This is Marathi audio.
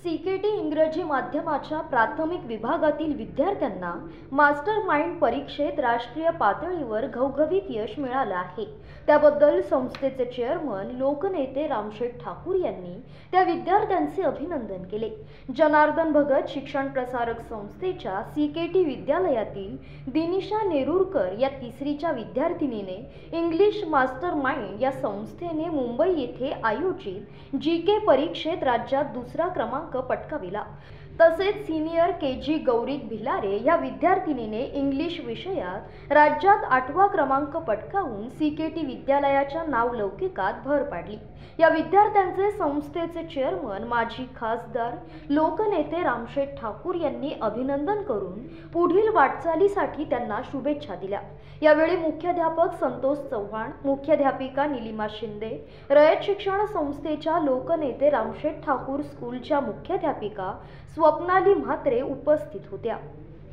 सीकेटी इंग्रजी माध्यमाच्या प्राथमिक विभागातील विद्यार्थ्यांना मास्टर माइंड परीक्षेत राष्ट्रीय पातळीवर घवघवीत यश मिळालं आहे। त्याबद्दल संस्थेचे चेअरमन लोकनेते रामशेठ ठाकूर यांनी त्या विद्यार्थ्यांचे अभिनंदन केले। जनार्दन भगत शिक्षण प्रसारक संस्थेच्या सीकेटी विद्यालयातील दिनिशा नेरुरकर या तिसरीच्या विद्यार्थिनीने इंग्लिश मास्टर माइंड या संस्थेने मुंबई येथे आयोजित जीके परीक्षेत राज्यात दुसरा क्रमांक पटकाविला। तसेच सीनियर केजी गौरी भिलारे या विद्यार्थिनीने इंग्लिश विषयात राज्यात 8वा क्रमांक पटकावून सीकेटी विद्यालयाच्या नावलौकिकात भर पाडली। या विद्यार्थ्यांचे संस्थेचे चेअरमन माजी खासदार लोकनेते रामशेठ ठाकूर यांनी अभिनंदन करून पुढील वाटचालीसाठी त्यांना शुभेच्छा दिल्या। यावेळी मुख्याध्यापक संतोष चव्हाण, मुख्याध्यापिका निलिमा शिंदे, रयत शिक्षण संस्थेच्या लोकनेते रामशेठ ठाकूर स्कूलच्या मुख्याध्यापिका स्वप्नाली म्हात्रे उपस्थित होत्या।